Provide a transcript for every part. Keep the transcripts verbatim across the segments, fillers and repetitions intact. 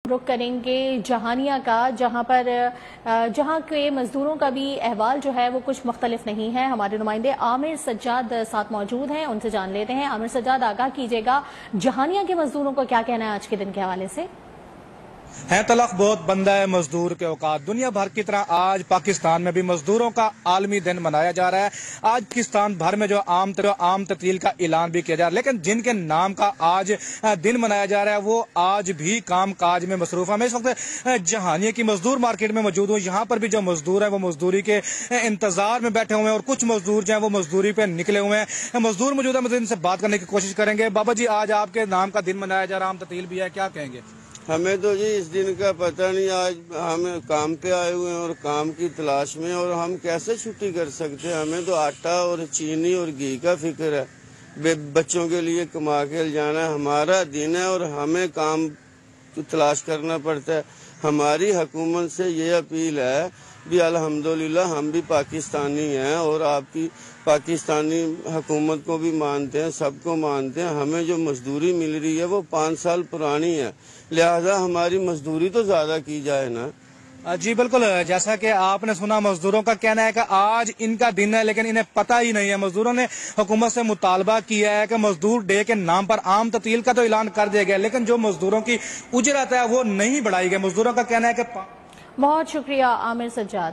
رخ کریں گے جہانیہ کا، جہاں پر جہاں کے مزدوروں کا بھی احوال جو ہے وہ کچھ مختلف نہیں ہے۔ ہمارے نمائندے عامر سجاد ساتھ موجود ہیں، ان سے جان لیتے ہیں۔ عامر سجاد، آگاہ کیجیے گا جہانیہ کے مزدوروں کو کیا کہنا ہے آج کے دن کے حوالے سے؟ ہے تلخ بہت بندہ ہے مزدور کے اوقات۔ دنیا بھر کی طرح آج پاکستان میں بھی مزدوروں کا عالمی دن منایا جا رہا ہے۔ آج پاکستان بھر میں جو عام عام تعطیل کا اعلان بھی کیا جا رہا ہے، لیکن جن کے نام کا آج دن منایا جا رہا ہے وہ آج بھی کام کاج میں مصروف ہے۔ میں اس وقت جہانیہ کی مزدور مارکیٹ میں موجود ہوں۔ یہاں پر بھی جو مزدور ہیں وہ مزدوری کے انتظار میں بیٹھے ہوئے ہیں، اور کچھ مزدور جو ہیں وہ مزدوری پہ نکلے ہوئے ہیں۔ مزدور موجود ہیں، مزید ان سے بات کرنے کی کوشش کریں گے۔ بابا جی، آج آپ کے نام کا دن منایا جا رہا ہے، عام تعطیل بھی ہے، کیا کہیں گے؟ ہمیں تو جی اس دن کا پتہ نہیں، آج ہم کام پہ آئے ہوئے ہیں اور کام کی تلاش میں، اور ہم کیسے چھٹی کر سکتے ہیں؟ ہمیں تو آٹا اور چینی اور گھی کا فکر ہے، بچوں کے لیے کما کے جانا ہمارا دن ہے اور ہمیں کام تلاش کرنا پڑتا ہے۔ ہماری حکومت سے یہ اپیل ہے بھی الحمدللہ ہم بھی پاکستانی ہیں اور آپ کی پاکستانی حکومت کو بھی مانتے ہیں، سب کو مانتے ہیں۔ ہمیں جو مزدوری مل رہی ہے وہ پانچ سال پرانی ہے، لہذا ہماری مزدوری تو زیادہ کی جائے نا۔ جی بالکل، جیسا کہ آپ نے سنا، مزدوروں کا کہنا ہے کہ آج ان کا دن ہے لیکن انہیں پتہ ہی نہیں ہے۔ مزدوروں نے حکومت سے مطالبہ کیا ہے کہ مزدور ڈے کے نام پر عام تعطیل کا تو اعلان کر دیا گیا، لیکن جو مزدوروں کی اجرت ہے وہ نہیں بڑھائی گئی۔ مزدوروں کا کہنا ہے کہ بہت شکریہ عامر سجاد۔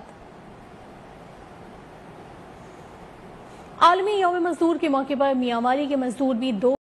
عالمی یوم مزدور کے موقع پر میاں والی کے مزدور بھی دو